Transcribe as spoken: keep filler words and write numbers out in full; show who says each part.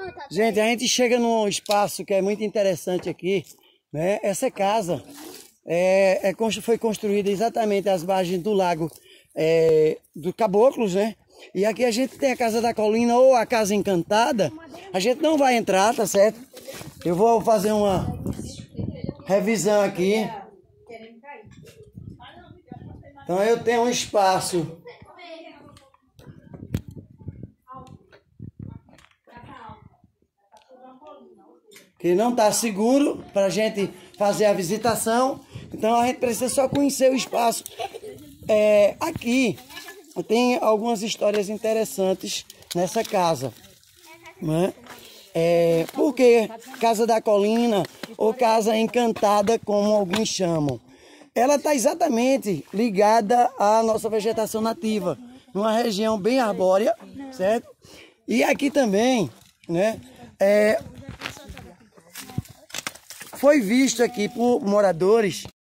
Speaker 1: Gente, a gente chega num espaço que é muito interessante aqui, né? Essa casa é, é, foi construída exatamente às margens do lago é, do Caboclos, né? E aqui a gente tem a Casa da Colina ou a Casa Encantada. A gente não vai entrar, tá certo? Eu vou fazer uma revisão aqui. Então eu tenho um espaço que não está seguro para a gente fazer a visitação. Então a gente precisa só conhecer o espaço. É, aqui tem algumas histórias interessantes nessa casa, né? É, por que Casa da Colina ou Casa Encantada, como alguns chamam? Ela está exatamente ligada à nossa vegetação nativa, numa região bem arbórea, certo? E aqui também, né, é, foi visto aqui por moradores